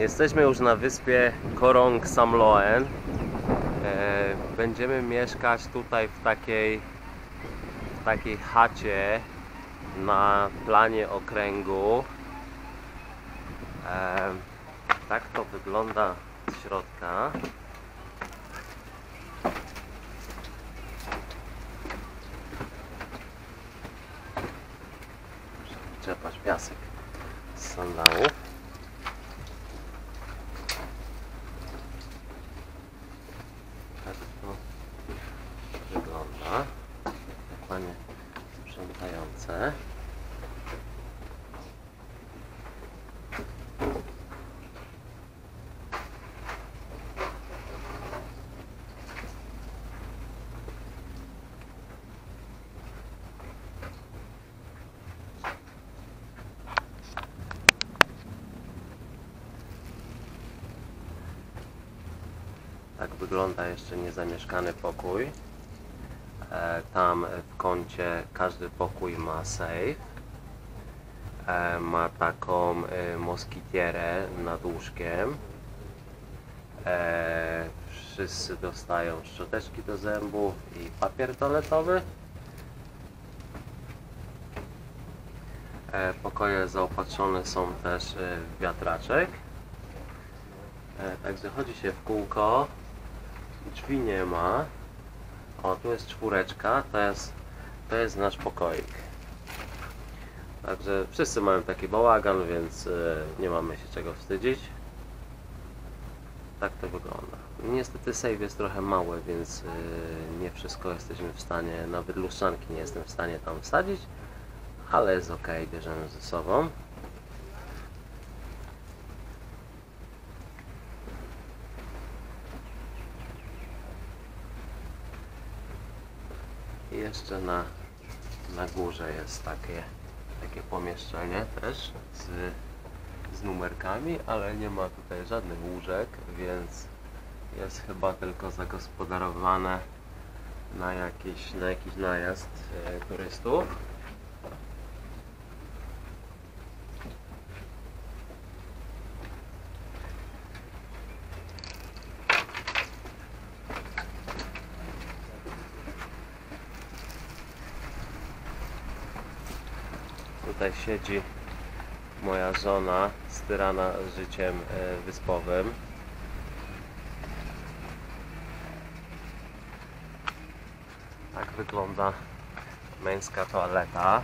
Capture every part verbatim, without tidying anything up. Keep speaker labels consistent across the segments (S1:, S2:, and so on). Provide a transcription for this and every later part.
S1: Jesteśmy już na wyspie Korong Samloen. Będziemy mieszkać tutaj w takiej, w takiej chacie na planie okręgu. Tak to wygląda z środka. Muszę wyczerpać piasek z sandałów. Tak to wygląda. Panie sprzątające. Tak wygląda jeszcze niezamieszkany pokój. E, tam w kącie każdy pokój ma safe. E, ma taką e, moskitierę nad łóżkiem. E, wszyscy dostają szczoteczki do zębów i papier toaletowy. E, pokoje zaopatrzone są też w wiatraczek. E, także chodzi się w kółko. Drzwi nie ma. O, tu jest czwóreczka, to jest, to jest nasz pokoik. Także wszyscy mają taki bałagan, więc y, nie mamy się czego wstydzić. Tak to wygląda. Niestety save jest trochę mały, więc y, nie wszystko jesteśmy w stanie, nawet lustrzanki nie jestem w stanie tam wsadzić, ale jest ok, bierzemy ze sobą. I jeszcze na, na górze jest takie, takie pomieszczenie też z, z numerkami, ale nie ma tutaj żadnych łóżek, więc jest chyba tylko zagospodarowane na jakiś, na jakiś najazd e, turystów. Tutaj siedzi moja żona, styrana życiem wyspowym. Tak wygląda męska toaleta.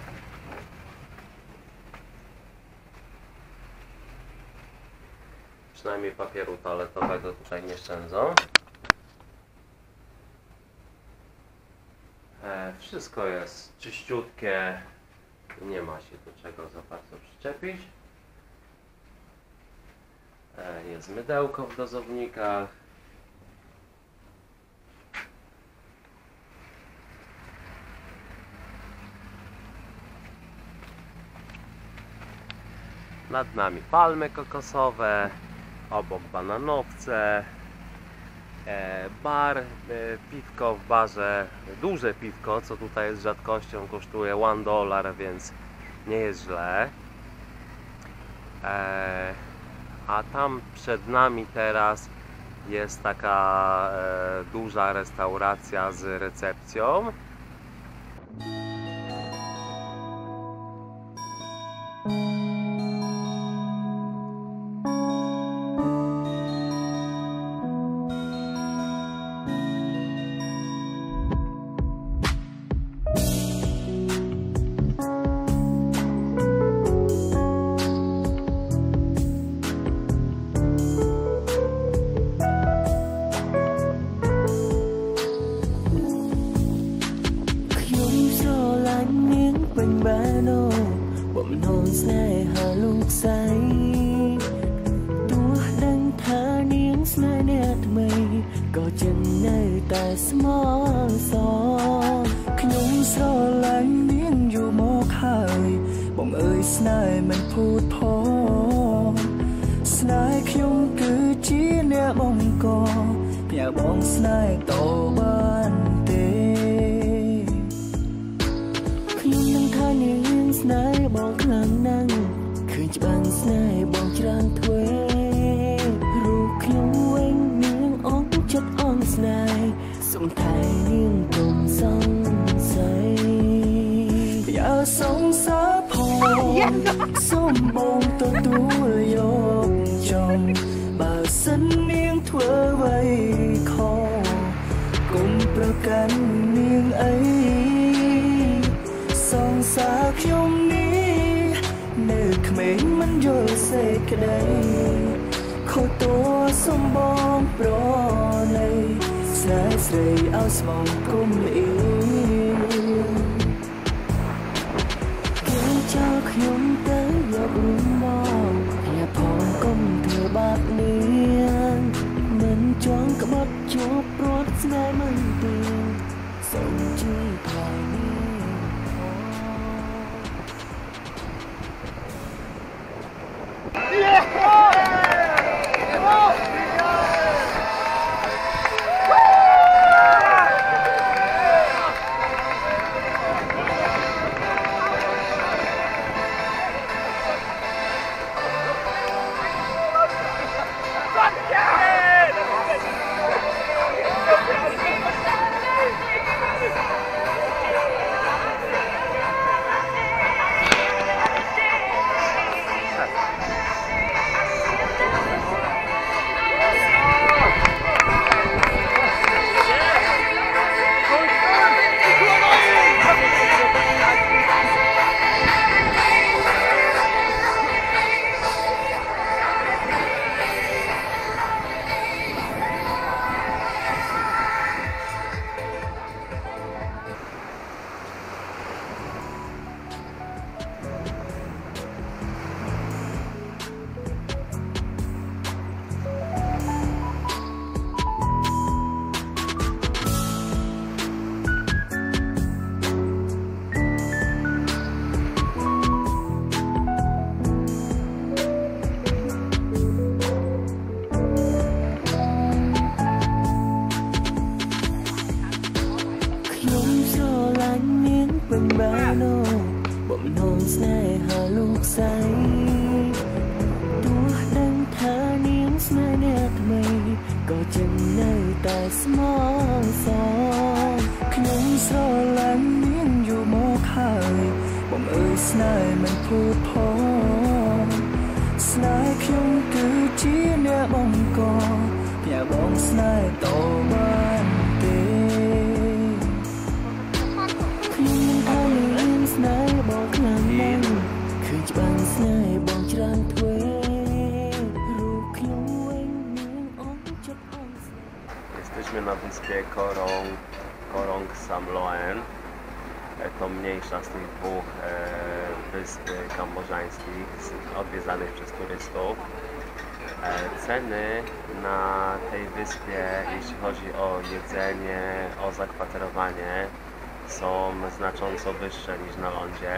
S1: Przynajmniej papieru toaletowego tutaj nie szczędzą. Wszystko jest czyściutkie. Nie ma się do czego za bardzo przyczepić. Jest mydełko w dozownikach. Nad nami palmy kokosowe, obok bananowce. Bar, piwko w barze, duże piwko, co tutaj jest rzadkością, kosztuje jeden dolar, więc nie jest źle. E, a tam przed nami teraz jest taka e, duża restauracja z recepcją.
S2: Hãy subscribe cho kênh Ghiền Mì Gõ để không bỏ lỡ งไทยเลี้ยงกลมสงสัยอย่าสงสารพอสมบงตัวตัวยกจงบ่าสันเนียงทั่วไว้คอกลมประกันเนียงไอสองสาขยมนี้เนื้อเขมรมันโยนเสกได้ขอตัวสมบองปลอในสายใส่เอาสมองกุมลีเกี่ยวเจ้าขยมเตยยกรุมมองอย่าพองก้มเธอบาดเนียนเหมือนจ้องกระบดจบรถสนายมันเตียงส่งจีพลายนี้เป็นบ้าโนบ่มนอนสนายหาลูกใสตัวดังเธอเนียงสนายเนี่ยทำไมก็จึงในแต่สมองสองขนมโซลันเนียงอยู่หม้อไข่บ่มเอ่ยสนายมันพูดพอสนายคยงคือจีเนี่ยบ่งกออย่าบอกสนายโตบ้านเตคือจะบังสนายบอกจรันถวยรูปขยงเวงเนียงอ้อมจับอ้อม
S1: Jesteśmy na wyspie Korong, Korong Samloen. To mniejsza z tych dwóch e, wysp kambodżańskich odwiedzanych przez turystów. E, ceny na tej wyspie, jeśli chodzi o jedzenie, o zakwaterowanie, są znacząco wyższe niż na lądzie.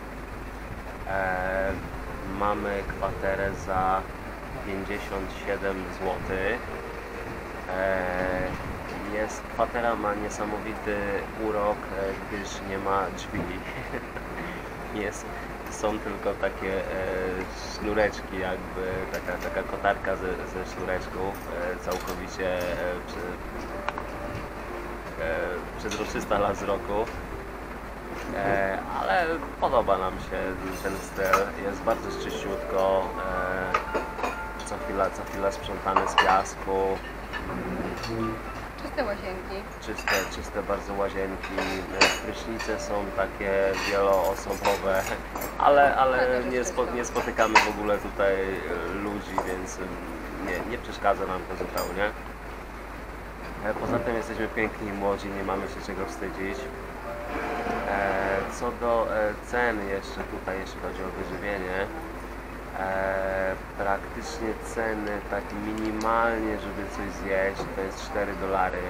S1: E, mamy kwaterę za pięćdziesiąt siedem złotych. E, jest, kwatera ma niesamowity urok, gdyż nie ma drzwi. jest, są tylko takie e, sznureczki, jakby taka, taka kotarka ze, ze sznureczków, e, całkowicie e, przy, e, przezroczysta dla wzroku. E, ale podoba nam się ten styl, jest bardzo czyściutko, e, co chwila, co chwila sprzątane z piasku.
S3: Czyste łazienki.
S1: Czyste, czyste bardzo łazienki, prysznice są takie wieloosobowe, ale, ale nie, spo, nie spotykamy w ogóle tutaj ludzi, więc nie, nie przeszkadza nam to zupełnie. Poza tym jesteśmy piękni i młodzi, nie mamy się czego wstydzić. Co do cen jeszcze tutaj, jeśli chodzi o wyżywienie, praktycznie ceny tak minimalnie, żeby coś zjeść, to jest cztery dolary,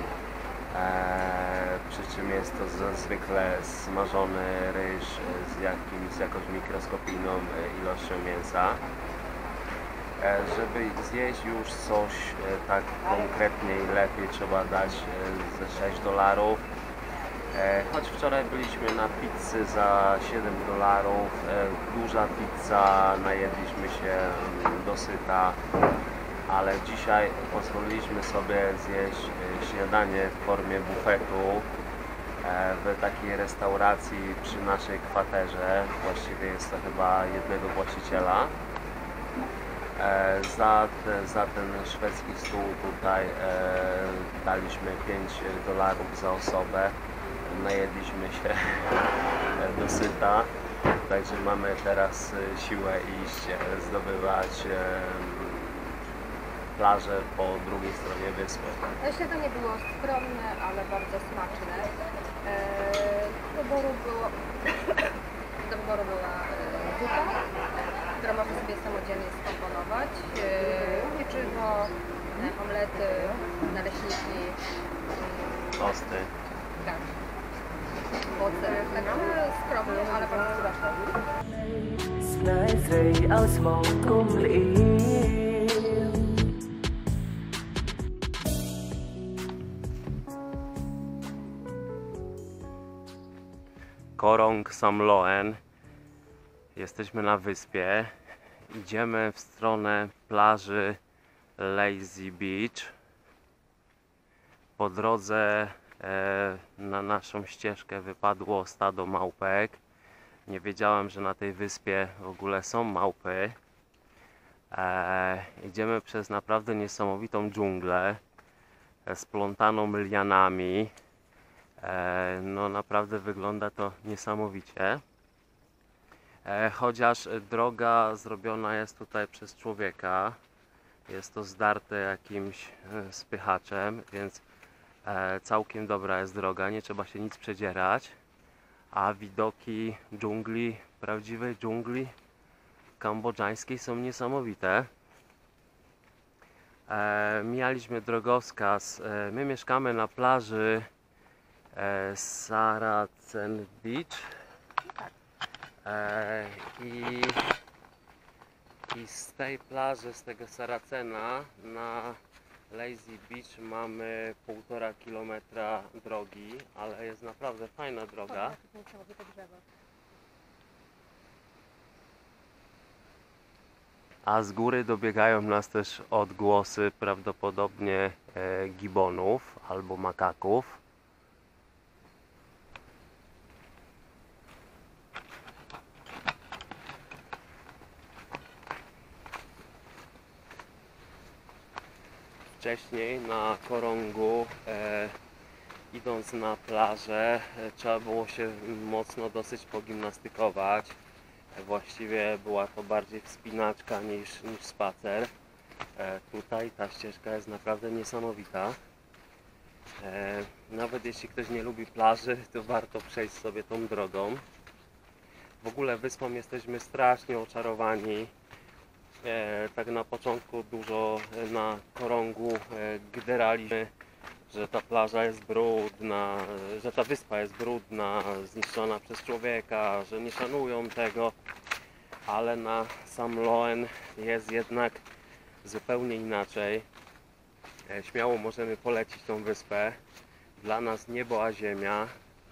S1: przy czym jest to zwykle smażony ryż z, jakimś, z jakąś mikroskopijną ilością mięsa. Żeby zjeść już coś tak konkretnie i lepiej, trzeba dać ze sześć dolarów. Choć wczoraj byliśmy na pizzy za siedem dolarów, duża pizza, najedliśmy się dosyta, ale dzisiaj pozwoliliśmy sobie zjeść e, śniadanie w formie bufetu e, w takiej restauracji przy naszej kwaterze. Właściwie jest to chyba jednego właściciela. E, za, te, za ten szwedzki stół tutaj e, daliśmy pięć dolarów za osobę. Najedliśmy się do syta, także mamy teraz siłę iść zdobywać e, plażę po drugiej stronie wyspy.
S3: Śniadanie było skromne, ale bardzo smaczne. E, do wyboru było, do wyboru była e, zupa, którą można sobie samodzielnie skomponować, e, pieczywo, e, omlety, naleśniki,
S1: Tosty.
S3: tak, owoce, także skromnie, ale bardzo smaczne.
S2: ស្នេហ៍ស្រីឲ្យស្មងគុំលៀម
S1: Korong Samloen. Jesteśmy na wyspie. Idziemy w stronę plaży Lazy Beach. Po drodze e, na naszą ścieżkę wypadło stado małpek. Nie wiedziałem, że na tej wyspie w ogóle są małpy. E, idziemy przez naprawdę niesamowitą dżunglę e, splątaną lianami. E, no naprawdę wygląda to niesamowicie. E, chociaż droga zrobiona jest tutaj przez człowieka. Jest to zdarte jakimś e, spychaczem, więc e, całkiem dobra jest droga, nie trzeba się nic przedzierać. A widoki dżungli, prawdziwej dżungli kambodżańskiej są niesamowite. E, mijaliśmy drogowskaz. E, my mieszkamy na plaży e, Saracen Beach. E, i, I z tej plaży, z tego Saracena na Lazy Beach mamy półtora kilometra drogi, ale jest naprawdę fajna droga. A z góry dobiegają nas też odgłosy prawdopodobnie e, gibonów albo makaków. Wcześniej na Korongu, e, idąc na plażę, e, trzeba było się mocno dosyć pogimnastykować. E, właściwie była to bardziej wspinaczka niż, niż spacer. E, tutaj ta ścieżka jest naprawdę niesamowita. E, nawet jeśli ktoś nie lubi plaży, to warto przejść sobie tą drogą. W ogóle wyspą jesteśmy strasznie oczarowani. E, tak na początku dużo na Korongu e, gderaliśmy, że ta plaża jest brudna, e, że ta wyspa jest brudna, zniszczona przez człowieka, że nie szanują tego, ale na Samloen jest jednak zupełnie inaczej. E, śmiało możemy polecić tą wyspę. Dla nas niebo a ziemia.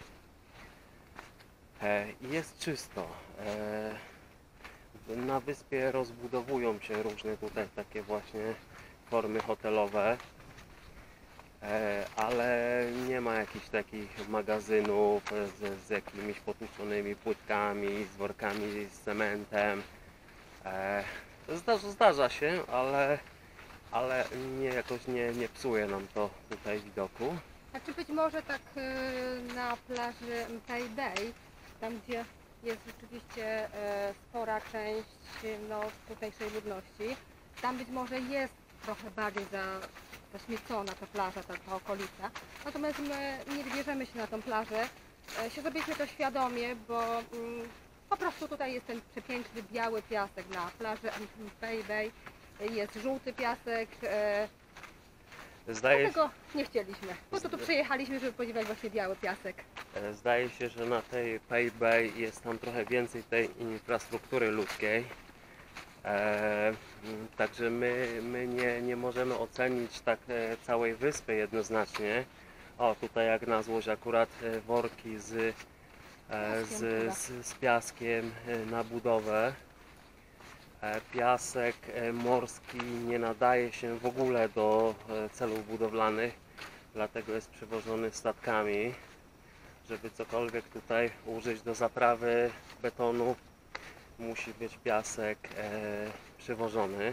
S1: E, i jest czysto. E, Na wyspie rozbudowują się różne tutaj takie właśnie formy hotelowe, e, ale nie ma jakichś takich magazynów z, z jakimiś potłuczonymi płytkami, z workami z cementem. E, zdarza, zdarza się, ale, ale nie, jakoś nie, nie psuje nam to tutaj widoku.
S3: A czy być może tak y, na plaży Mpei Bay, tam gdzie jest rzeczywiście e, spora część no, tutejszej ludności, tam być może jest trochę bardziej za, zaśmiecona ta plaża, ta, ta okolica. Natomiast my nie wybierzemy się na tą plażę. E, się zrobiliśmy to świadomie, bo mm, po prostu tutaj jest ten przepiękny biały piasek na plaży Mpei Bay. Jest żółty piasek. E,
S1: Zdaje się,
S3: Dlatego nie chcieliśmy. Po prostu tu przyjechaliśmy, żeby podziwiać właśnie biały piasek.
S1: E, Zdaje się, że na tej Mpei Bay jest tam trochę więcej tej infrastruktury ludzkiej. E, m, także my, my nie, nie możemy ocenić tak e, całej wyspy jednoznacznie. O, tutaj jak na złość akurat e, worki z, e, z, z, z piaskiem e, na budowę. E, Piasek e, morski nie nadaje się w ogóle do e, celów budowlanych, dlatego jest przywożony statkami. Żeby cokolwiek tutaj użyć do zaprawy betonu, musi być piasek e, przywożony.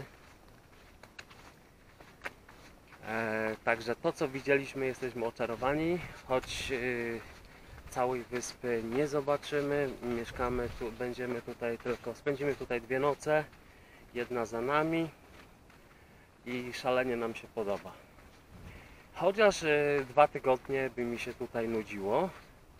S1: E, także to, co widzieliśmy, jesteśmy oczarowani, choć e, całej wyspy nie zobaczymy. Mieszkamy tu, będziemy tutaj tylko, spędzimy tutaj dwie noce, jedna za nami i szalenie nam się podoba. Chociaż e, dwa tygodnie by mi się tutaj nudziło.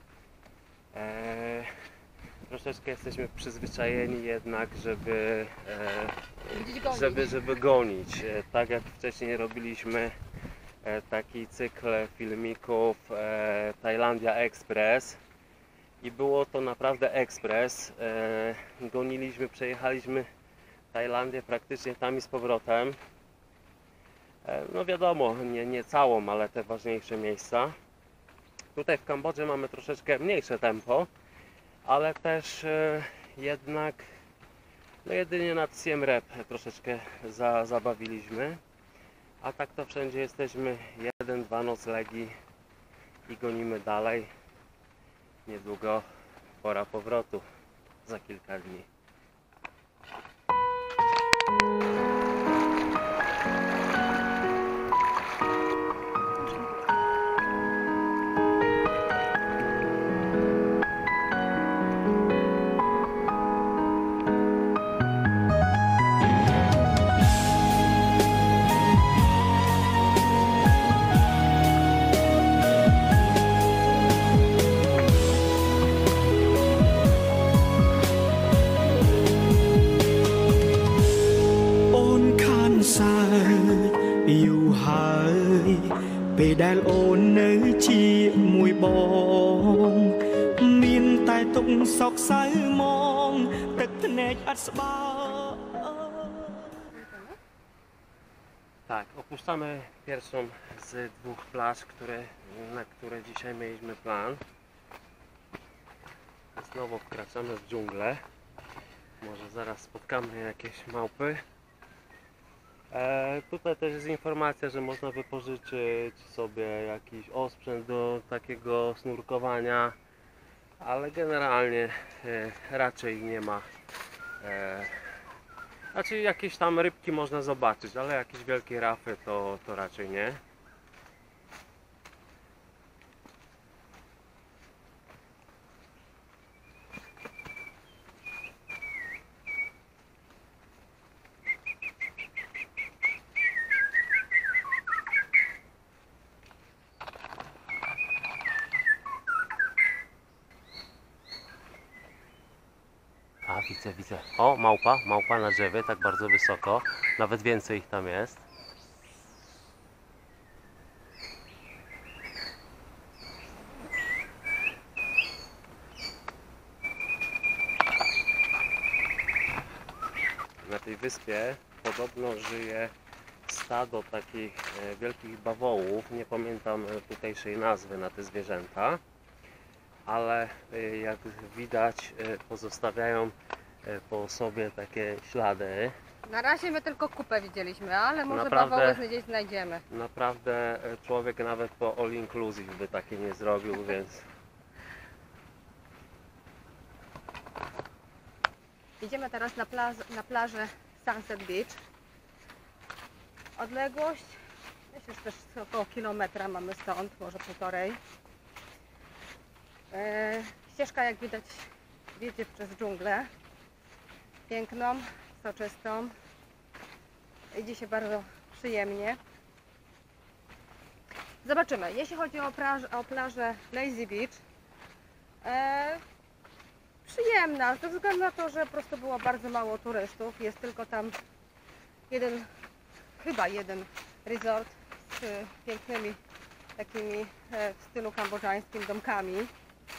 S1: E, troszeczkę jesteśmy przyzwyczajeni jednak, żeby,
S3: Gdzieś
S1: e,
S3: gonić.
S1: żeby, żeby gonić. E, tak jak wcześniej robiliśmy e, taki cykl filmików e, Tajlandia Express i było to naprawdę ekspres. E, goniliśmy, przejechaliśmy Tajlandię praktycznie tam i z powrotem. E, no wiadomo, nie, nie całą, ale te ważniejsze miejsca. Tutaj w Kambodży mamy troszeczkę mniejsze tempo, ale też e, jednak no jedynie nad Siem Reap troszeczkę za, zabawiliśmy, a tak to wszędzie jesteśmy jeden, dwa noclegi i gonimy dalej. Niedługo pora powrotu, za kilka dni.
S2: อยู่ហើយពេលដែលអូននៅជាមួយបងមានតែទុកសោកសៅមងទឹកភ្នែកអត់ស្បើ
S1: Tak, opuszczamy pierwszą z dwóch plaż, które, na które dzisiaj mieliśmy plan. Znowu wkraczamy w dżunglę. Może zaraz spotkamy jakieś małpy. E, tutaj też jest informacja, że można wypożyczyć sobie jakiś osprzęt do takiego snurkowania, ale generalnie e, raczej nie ma. E, znaczy jakieś tam rybki można zobaczyć, ale jakieś wielkie rafy to, to raczej nie. A, widzę, widzę. O, małpa, małpa na drzewie, tak bardzo wysoko. Nawet więcej ich tam jest. Na tej wyspie podobno żyje stado takich e, wielkich bawołów. Nie pamiętam tutejszej nazwy na te zwierzęta, ale e, jak widać e, pozostawiają e, po sobie takie ślady.
S3: Na razie my tylko kupę widzieliśmy, ale może
S1: Naprawdę-
S3: bawoły gdzieś znajdziemy.
S1: Naprawdę e, człowiek nawet po all inclusive by takie nie zrobił, więc
S3: Idziemy teraz na, plaż, na plażę Sunset Beach. Odległość, myślę, że też około kilometra mamy stąd, może półtorej. E, ścieżka, jak widać, wiedzie przez dżunglę. Piękną, soczystą. Idzie się bardzo przyjemnie. Zobaczymy. Jeśli chodzi o, plaż, o plażę Lazy Beach, e, przyjemna, ze względu na to, że po prostu było bardzo mało turystów. Jest tylko tam jeden, chyba jeden resort z pięknymi takimi e, w stylu kambodżańskim domkami.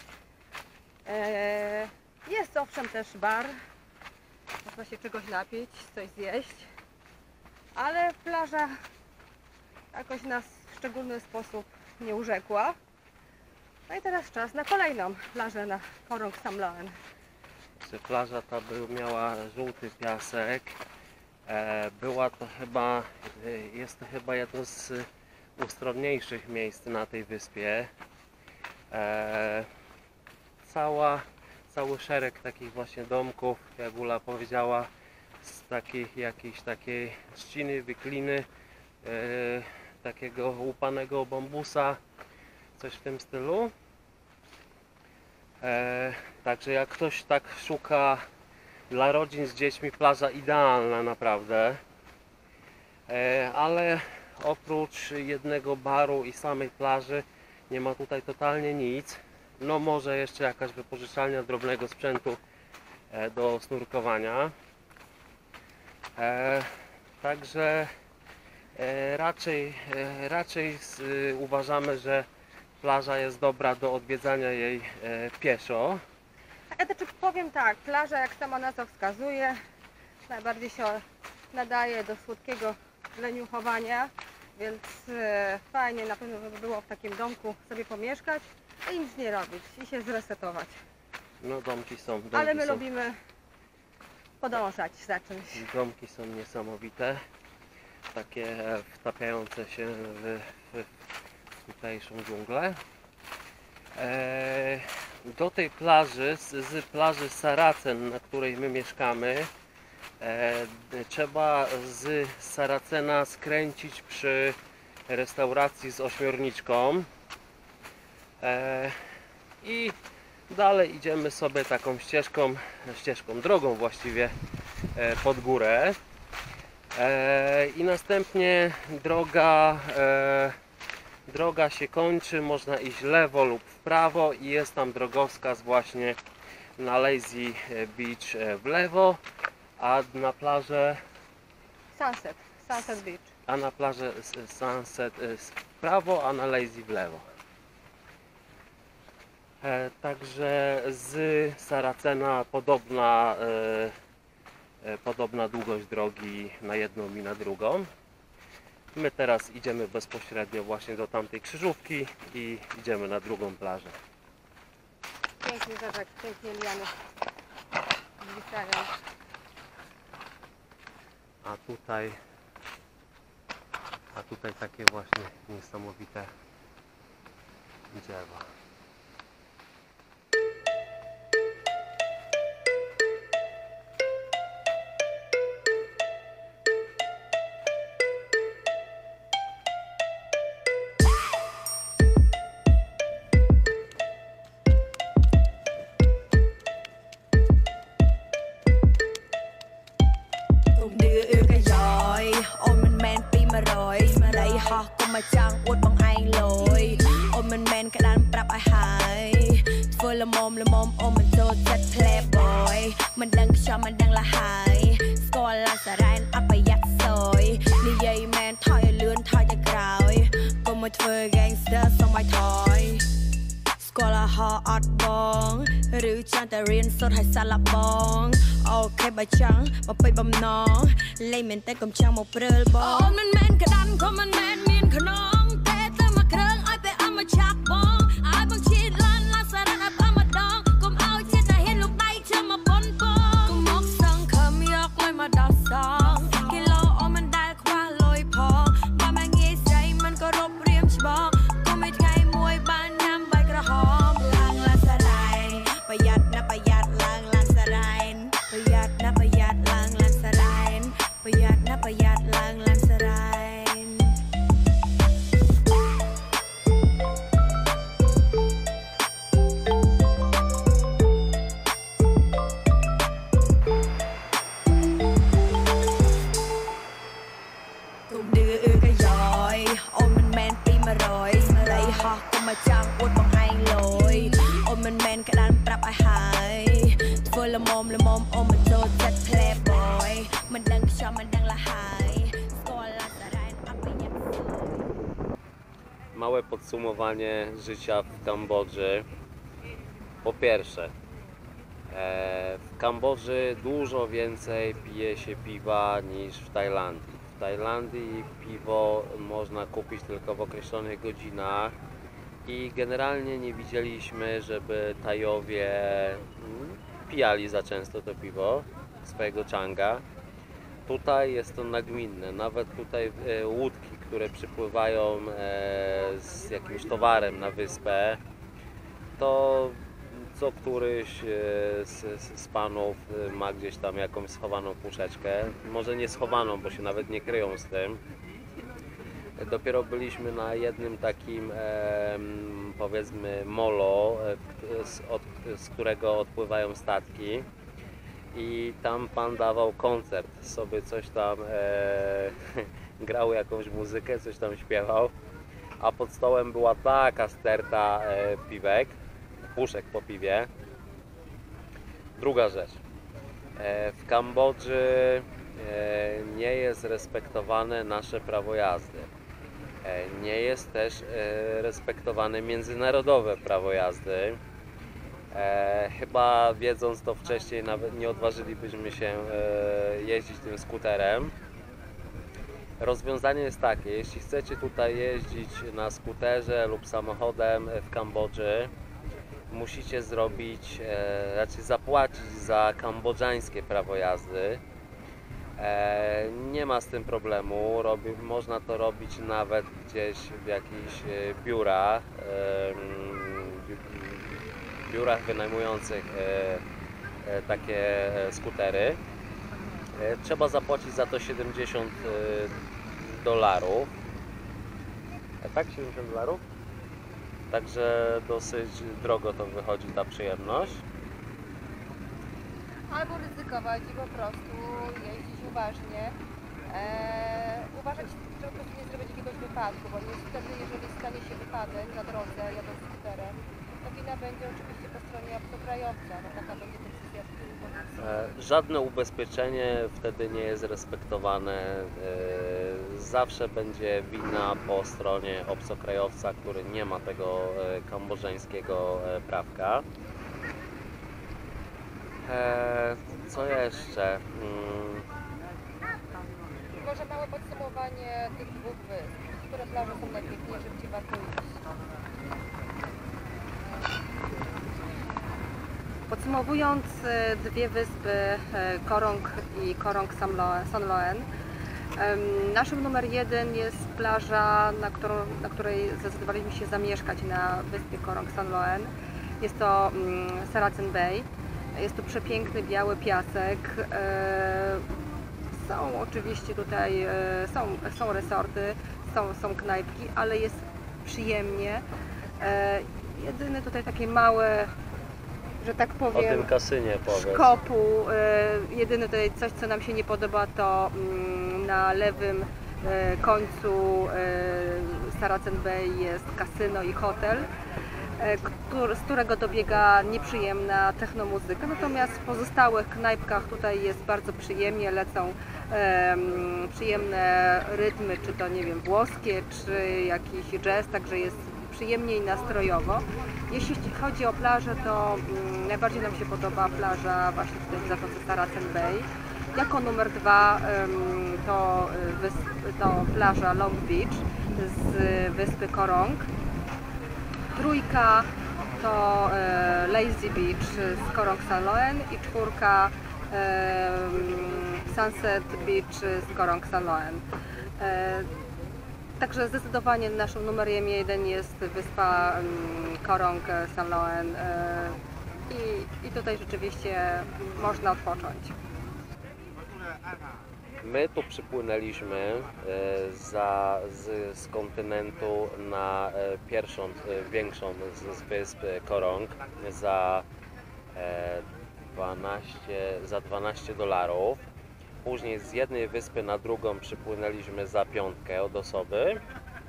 S3: E, jest owszem też bar, można się czegoś napić, coś zjeść, ale plaża jakoś nas w szczególny sposób nie urzekła. No i teraz czas na kolejną plażę na Korong Samloen.
S1: Zobaczcie, plaża ta by miała żółty piasek. E, była to chyba, jest to chyba jedno z ustronniejszych miejsc na tej wyspie. E, cała, cały szereg takich właśnie domków, jak Ula powiedziała, z takich jakiejś takiej trzciny, wykliny, e, takiego łupanego bambusa, coś w tym stylu. E, także jak ktoś tak szuka dla rodzin z dziećmi, plaża idealna naprawdę. E, ale oprócz jednego baru i samej plaży nie ma tutaj totalnie nic. No może jeszcze jakaś wypożyczalnia drobnego sprzętu e, do snurkowania. E, także e, raczej, e, raczej z, e, uważamy, że plaża jest dobra do odwiedzania jej e, pieszo.
S3: Ja też powiem tak, plaża, jak sama nazwa wskazuje, najbardziej się nadaje do słodkiego leniuchowania, więc e, fajnie na pewno by było w takim domku sobie pomieszkać i nic nie robić i się zresetować.
S1: No domki są, domki
S3: Ale my
S1: są,
S3: lubimy podążać za czymś.
S1: domki są niesamowite, takie e, wtapiające się w, w, w tutejszą dżunglę. E, do tej plaży, z, z plaży Saracen, na której my mieszkamy, e, trzeba z Saracena skręcić przy restauracji z ośmiorniczką e, i dalej idziemy sobie taką ścieżką, ścieżką, drogą właściwie e, pod górę e, i następnie droga e, droga się kończy, można iść lewo lub w prawo i jest tam drogowskaz właśnie na Lazy Beach w lewo, a na plażę
S3: Sunset, Sunset Beach.
S1: a na plażę Sunset w prawo, a na Lazy w lewo. E, także z Saracena podobna, e, e, podobna długość drogi na jedną i na drugą. My teraz idziemy bezpośrednio właśnie do tamtej krzyżówki i idziemy na drugą plażę.
S3: Piękny rzeczek, pięknie liany zwisają.
S1: A tutaj, a tutaj takie właśnie niesamowite drzewa.
S4: ละมอมละมอมโอมันโจจัดเพลย์บอยมันดังชอบมันดังละหายสกอลลาสารายอัปไปยัดซอยนี่ยัยแมนถอยเลื่อนถอยจะกราวก็มาเธอแกงสเตอร์สมัยถอยสกอลลาฮออัดบองหรือจังแต่เรียนสดให้สลับบองโอเคบะจังมาไปบำน้องเล่นเมนแต่กำจังมาเปลือยบองมันแมนกระดันก็มันแมนเมียนขนองแต่เติมมาเครื่องไอไปเอามาชักบองไอบางชีดลันลาสารายอัปมาดองกุมเอาเช็ดแต่เห็นลูกไตเชื่อมาปนปองกุมมกสังคำยกเลยมาดอสองกิโลโอมันได้คว้าลอยพอมาแมงเงี้ยใจมันก็รบเรียมชบองก็ไม่ไงมวยบ้านน้ำใบกระหอมล้างลาสารายประหยัดนะประหยัดล้างลาสารายประหยัดนะประหยัดล้างลาสารายประหยัดนะประหยัดล้างลาสารายมาจ้างอวดบังไฮลอยโอมันแมนกระดานปรับอาหารเฟอร์ละมอมละมอมโอมันโจจัดเพลย์บอยมันดังชอบมันดังละหายสกอลลาสารายอัปไปยัด
S1: Małe podsumowanie życia w Kambodży. Po pierwsze, w Kambodży dużo więcej pije się piwa niż w Tajlandii. W Tajlandii piwo można kupić tylko w określonych godzinach i generalnie nie widzieliśmy, żeby Tajowie pijali za często to piwo, swojego Changa. Tutaj jest to nagminne, nawet tutaj e, łódki, które przypływają e, z jakimś towarem na wyspę, to co któryś e, z, z panów e, ma gdzieś tam jakąś schowaną puszeczkę, może nie schowaną, bo się nawet nie kryją z tym. Dopiero byliśmy na jednym takim e, powiedzmy molo, e, z, od, z którego odpływają statki. I tam pan dawał koncert, sobie coś tam e, grał jakąś muzykę, coś tam śpiewał, a pod stołem była taka sterta e, piwek, puszek po piwie. Druga rzecz, e, w Kambodży e, nie jest respektowane nasze prawo jazdy, e, nie jest też e, respektowane międzynarodowe prawo jazdy. E, chyba wiedząc to wcześniej, nawet nie odważylibyśmy się e, jeździć tym skuterem. Rozwiązanie jest takie: jeśli chcecie tutaj jeździć na skuterze lub samochodem w Kambodży, musicie zrobić, e, raczej zapłacić za kambodżańskie prawo jazdy. E, nie ma z tym problemu, Robi, można to robić nawet gdzieś w jakichś e, biurach. E, biurach wynajmujących e, e, takie skutery. E, trzeba zapłacić za to siedemdziesiąt dolarów. E, tak? siedemdziesiąt dolarów? Także dosyć drogo to wychodzi ta przyjemność.
S3: Albo ryzykować i po prostu jeździć uważnie. Eee, uważać, żeby po prostu nie zrobić jakiegoś wypadku, bo niestety jeżeli stanie się wypadek na drodze jadąc skuterem, to wina będzie oczywiście po stronie obcokrajowca, no taka będzie decyzja policji.
S1: E, żadne ubezpieczenie wtedy nie jest respektowane. E, zawsze będzie wina po stronie obcokrajowca, który nie ma tego e, kambodżańskiego e, prawka. E, co jeszcze? Mm.
S3: Może małe podsumowanie tych dwóch wysp, które plaże są najpiękniejsze, gdzie warto iść. Podsumowując, dwie wyspy, Korong i Korong Sanloen, naszym numer jeden jest plaża, na, którą, na której zdecydowaliśmy się zamieszkać, na wyspie Korong Sanloen. Jest to Saracen Bay. Jest to przepiękny biały piasek. Są oczywiście tutaj, są, są resorty, są, są knajpki, ale jest przyjemnie. Jedyne tutaj takie małe, że tak powiem,
S1: o tym kasynie powiedz.
S3: Szkopu. Jedyne tutaj coś, co nam się nie podoba, to na lewym końcu Saracen Bay jest kasyno i hotel, z którego dobiega nieprzyjemna technomuzyka. Natomiast w pozostałych knajpkach tutaj jest bardzo przyjemnie, lecą um, przyjemne rytmy, czy to nie wiem, włoskie, czy jakiś jazz, także jest przyjemnie i nastrojowo. Jeśli chodzi o plażę, to um, najbardziej nam się podoba plaża właśnie tutaj w Zatoce Saracen Bay. Jako numer dwa um, to, to plaża Long Beach z wyspy Korong. Trójka to e, Lazy Beach z Korong Sanloen i czwórka e, Sunset Beach z Korong Sanloen. E, także zdecydowanie naszym numerem jeden jest wyspa um, Korong Sanloen e, i, i tutaj rzeczywiście można odpocząć.
S1: My tu przypłynęliśmy e, za, z, z kontynentu na e, pierwszą, e, większą z, z wysp Korong za, e, dwanaście, za dwanaście dolarów. Później z jednej wyspy na drugą przypłynęliśmy za piątkę od osoby.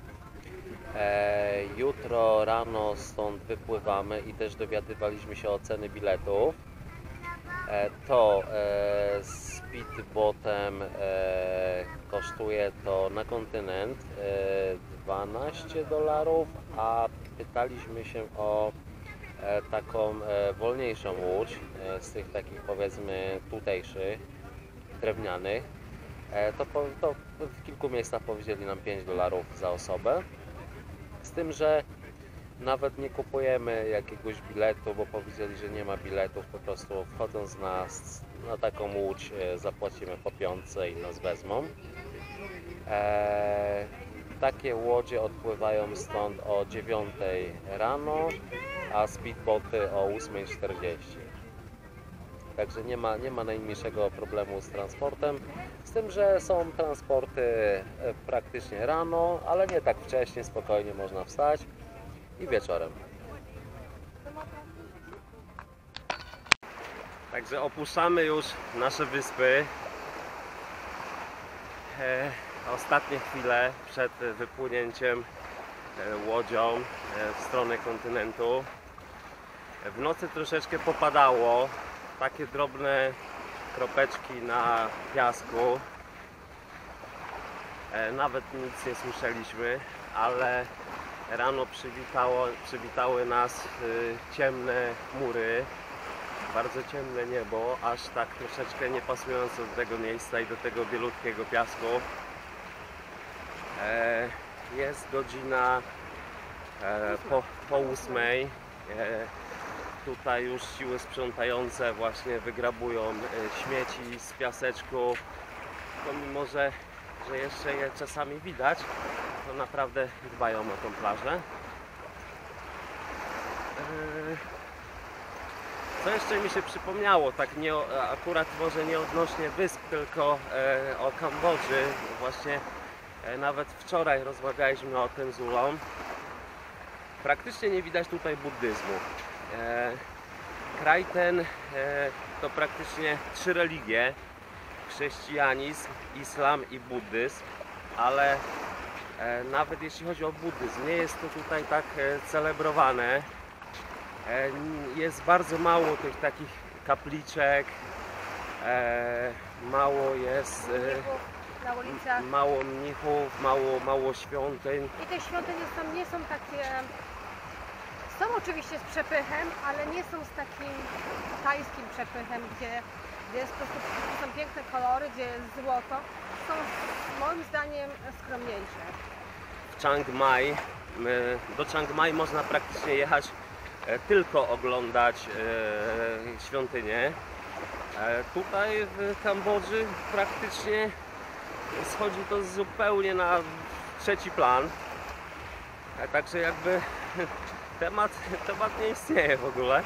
S1: E, jutro rano stąd wypływamy i też dowiadywaliśmy się o ceny biletów. E, to e, speedboatem e, kosztuje to na kontynent e, dwanaście dolarów, a pytaliśmy się o e, taką e, wolniejszą łódź e, z tych takich powiedzmy tutejszych, drewnianych. E, to, po, to w kilku miejscach powiedzieli nam pięć dolarów za osobę. Z tym, że Nawet nie kupujemy jakiegoś biletu, bo powiedzieli, że nie ma biletów. Po prostu wchodząc na, na taką łódź zapłacimy po piątce i nas wezmą. Eee, takie łodzie odpływają stąd o dziewiątej rano, a speedboty o ósmej czterdzieści. Także nie ma, nie ma najmniejszego problemu z transportem. Z tym, że są transporty praktycznie rano, ale nie tak wcześnie, spokojnie można wstać i wieczorem. Także opuszczamy już nasze wyspy. E, ostatnie chwile przed wypłynięciem łodzią w stronę kontynentu. W nocy troszeczkę popadało, takie drobne kropeczki na piasku. E, nawet nic nie słyszeliśmy, ale rano przywitało, przywitały nas y, ciemne chmury, bardzo ciemne niebo, aż tak troszeczkę nie pasujące do tego miejsca i do tego bielutkiego piasku. E, jest godzina e, po, po ósmej. E, tutaj już siły sprzątające właśnie wygrabują e, śmieci z piaseczku. Pomimo, że, że jeszcze je czasami widać, to naprawdę dbają o tą plażę. Co jeszcze mi się przypomniało, tak nie, akurat może nie odnośnie wysp, tylko o Kambodży. Właśnie nawet wczoraj rozmawialiśmy o tym z Ulą. Praktycznie nie widać tutaj buddyzmu. Kraj ten to praktycznie trzy religie: chrześcijanizm, islam i buddyzm, ale nawet jeśli chodzi o buddyzm, nie jest to tutaj tak celebrowane. Jest bardzo mało tych takich kapliczek, mało jest
S3: na ulicach.
S1: mało mnichów, mało, mało świątyń.
S3: I te świątynie są, nie są takie, są oczywiście z przepychem, ale nie są z takim tajskim przepychem, gdzie, gdzie jest po prostu, są piękne kolory, gdzie jest złoto. Są moim zdaniem skromniejsze.
S1: W Chiang Mai, do Chiang Mai można praktycznie jechać tylko oglądać e, świątynię. E, tutaj w Kambodży praktycznie schodzi to zupełnie na trzeci plan. E, także jakby temat, temat nie istnieje w ogóle.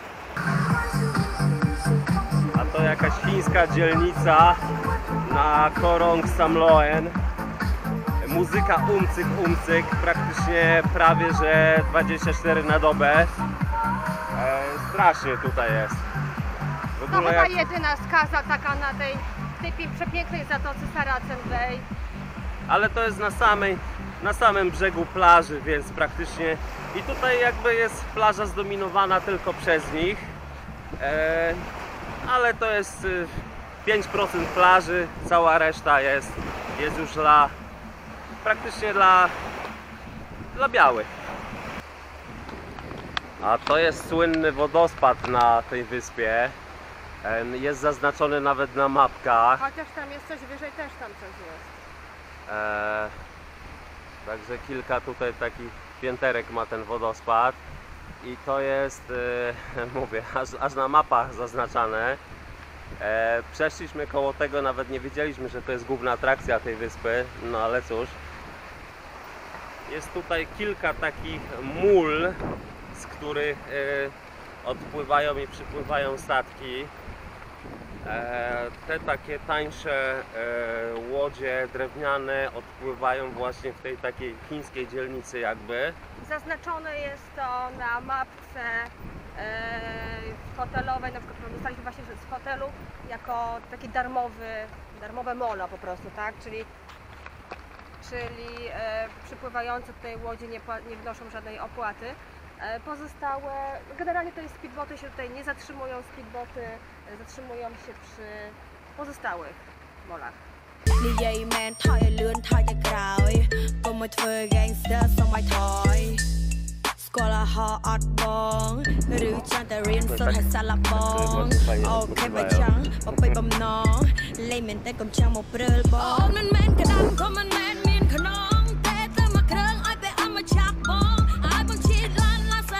S1: A to jakaś chińska dzielnica na Korong Samloen. Muzyka umcyk, umcyk, praktycznie prawie że dwadzieścia cztery na dobę. E, strasznie tutaj jest. W
S3: To
S1: ogóle
S3: chyba
S1: jak...
S3: jedyna skaza taka na tej, tej przepięknej zatoce Saracen Bay.
S1: Ale to jest na samej, na samym brzegu plaży, więc praktycznie i tutaj jakby jest plaża zdominowana tylko przez nich. E, ale to jest pięć procent plaży, cała reszta jest, jest już dla praktycznie dla, dla białych. A to jest słynny wodospad na tej wyspie. Jest zaznaczony nawet na mapkach.
S3: Chociaż tam jest coś wyżej, też tam coś jest.
S1: E, także kilka tutaj takich pięterek ma ten wodospad. I to jest, e, mówię, aż, aż na mapach zaznaczane. E, przeszliśmy koło tego, nawet nie wiedzieliśmy, że to jest główna atrakcja tej wyspy. No ale cóż. Jest tutaj kilka takich mól, z których e, odpływają i przypływają statki. E, te takie tańsze e, łodzie drewniane odpływają właśnie w tej takiej chińskiej dzielnicy jakby.
S3: Zaznaczone jest to na mapce e, hotelowej, na przykład dostaliśmy właśnie z hotelu jako taki darmowy, darmowe mola po prostu, tak? Czyli czyli e, przypływające tutaj łodzie nie, nie wnoszą żadnej opłaty. E, pozostałe, generalnie tutaj speedboty się tutaj nie zatrzymują, speedboty e, zatrzymują się przy pozostałych molach.
S4: និយាយមែនថយឲ្យលឿនថយទៅក្រោយកុំមកធ្វើ gangster សូមឲ្យថយស្គាល់អាហោអត់បងឬចាំតែរៀនសូត្រឲ្យសាឡាបងអូខេបើចឹងបើពេចបំណងលេងមែនតែកុំចាំមកព្រើលបងអូនមិនមែនក្តាំក៏មិនមែនមានខ្នងតែទៅមកគ្រឿងឲ្យពេលអមមកឆាប់បងឲ្យបងឈៀតឡានឡាស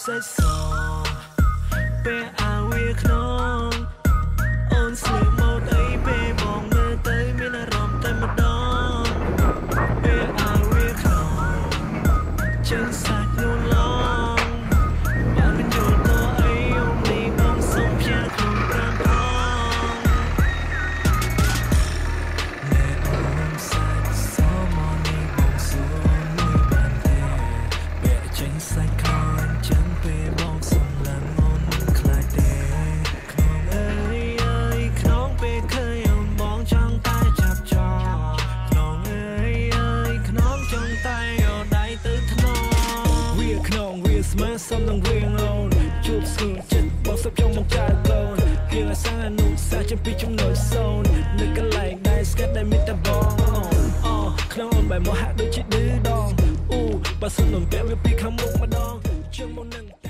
S2: សាច់សពេលអាវាខ្នងអូនស្លៀកម៉ូដអីពេលបងមើលទៅមានអារម្មណ៍តែម្ដងពេលអាវាខ្នងចេញសាច់នោះឡងបានបញ្យល់ទៅអីអូននេះបងសុំផ្ញើខ្លួនប្រាំផងសាច់ខនចឹងពេលបងសំឡាំងអូនខ្លាចទេខ្នងអើយអើយខ្នងពេលឃើញអូនបងចង់តែចាប់ចោខ្នងអើយអើយខ្នងចង់តែអូដៃទៅថ្នមវាខ្នងវាស្មើសំនឹងរៀងអូនជួបស្ងួនចិត្តបងសុបចង់មកចៅកូនគេអាសាអនុសាចំពីចំណុចសូននៅកន្លែងដែលស្កាត់ដែលមានតែបងអូខ្នងអូនបែរមកហាក់ដូចជាឌឺដងបើសិននំពាក់វាពីខាងមុខម្ដងជើងមុននឹង